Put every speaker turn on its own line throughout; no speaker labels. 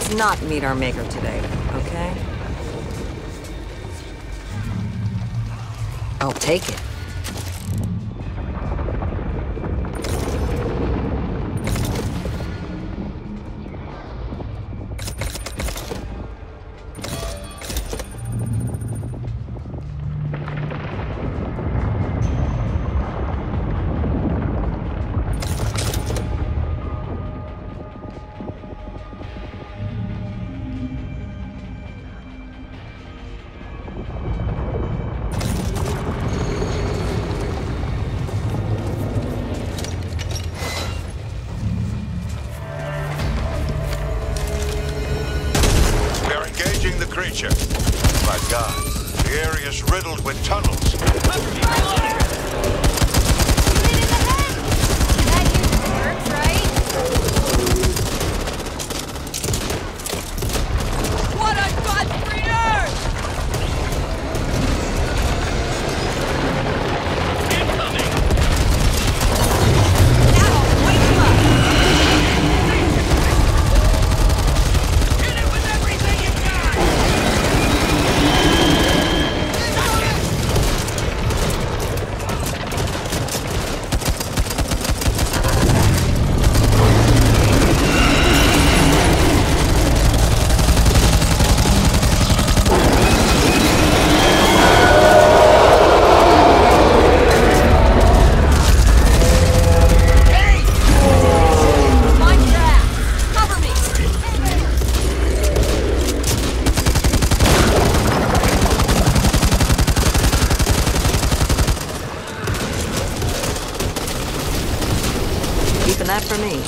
Let's not meet our maker today, okay? I'll take it.
Creature. My God, the area's riddled with tunnels.
That for me.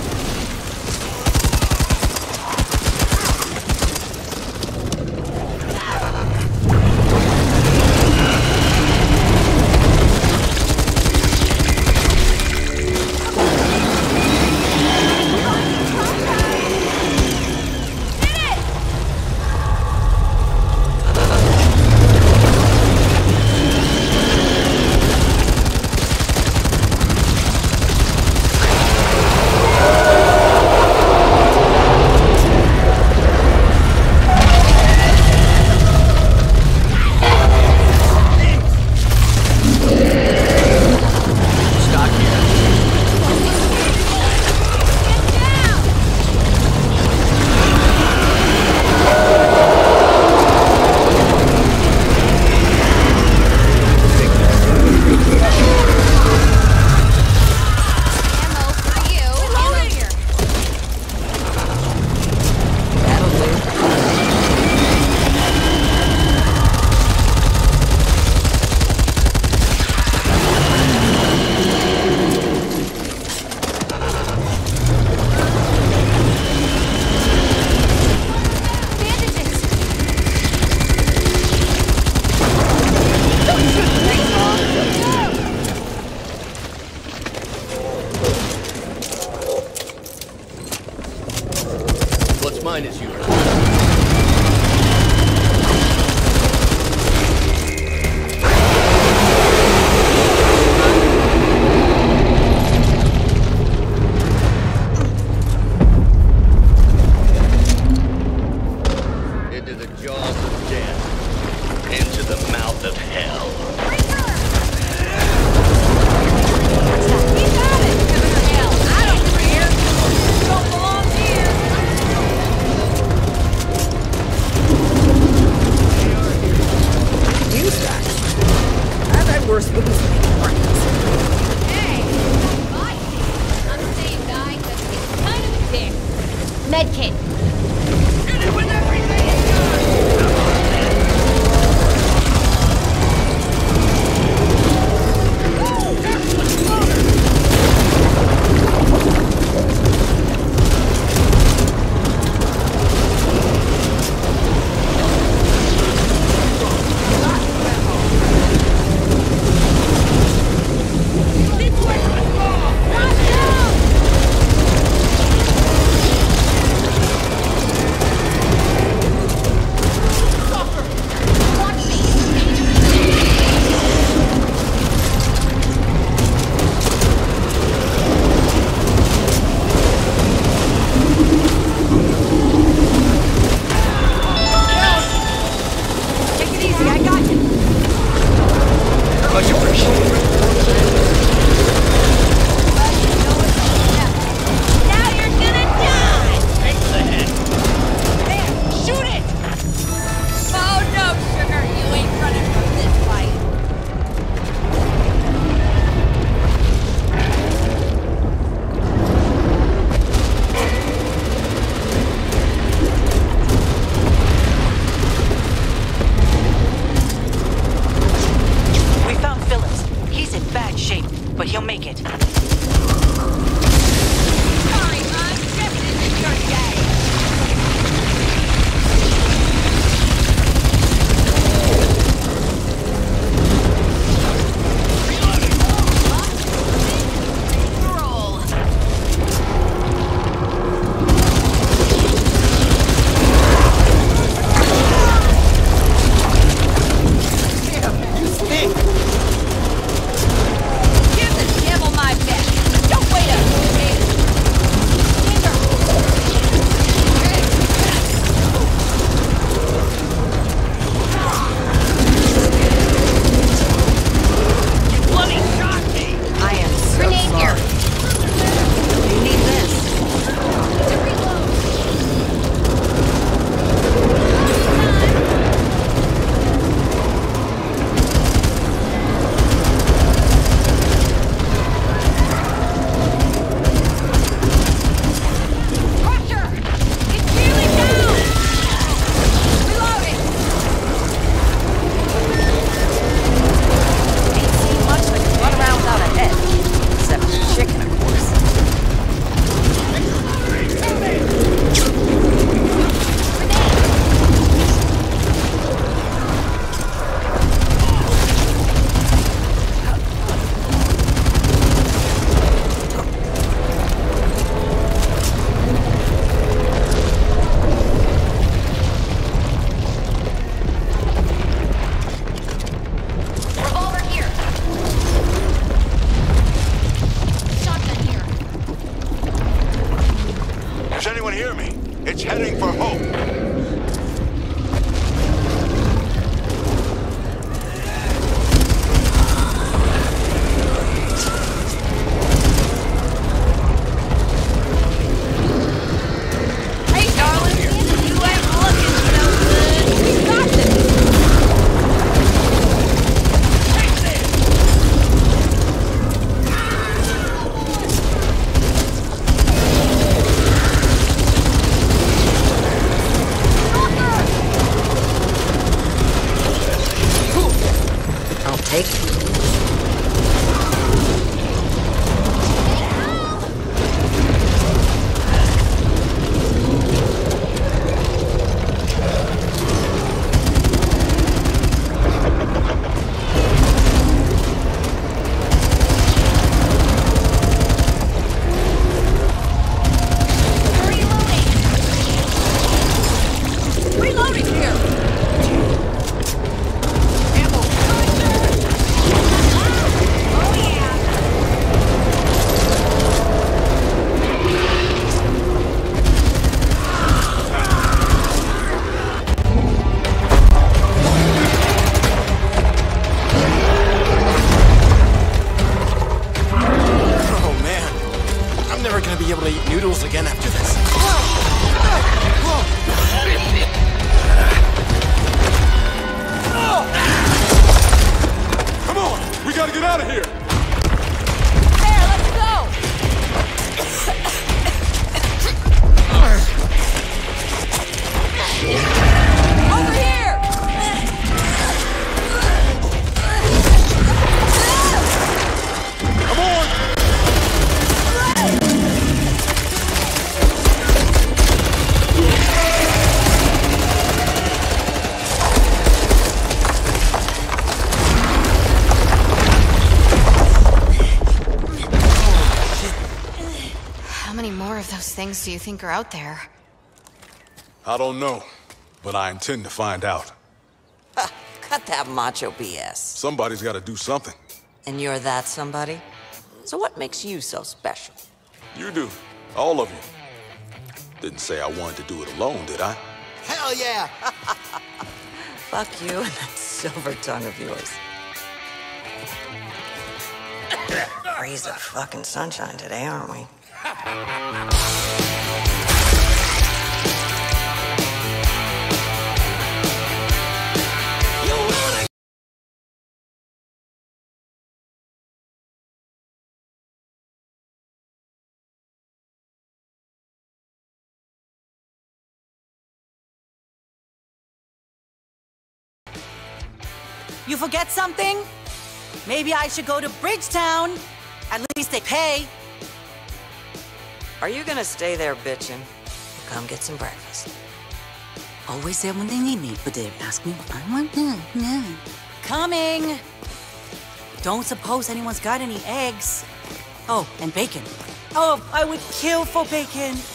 Mine is yours. Into the jaws of death. Into the mouth of hell.
Worse wouldn't make friends.
Hey, I'm saying guy because he's kind of a dick. Medkit.
Hit it with everything you got!
Does anyone hear me? It's heading for Hope.
Hey, darling, you ain't looking so good. We got this.
I'll take it.
Reloading here!
Oh man, I'm never gonna be able to eat noodles again after this.
Come on! We gotta get out of here!
There, let's go! Over here!
Come on!
How many more of those things do you think are out there?
I don't know, but I intend to find out.
Cut that macho BS.
Somebody's gotta do something.
And you're that somebody? So what makes you so special?
You do. All of you. Didn't say I wanted to do it alone, did I?
Hell yeah!
Fuck you and that silver tongue of yours. Rays of fucking sunshine today, aren't we?
You forget something? Maybe I should go to Bridgetown. At least they pay.
Are you gonna stay there bitching? Come get some breakfast.
Always there when they need me, but they ask me what I want. No. Coming! Don't suppose anyone's got any eggs. Oh, and bacon. Oh, I would kill for bacon.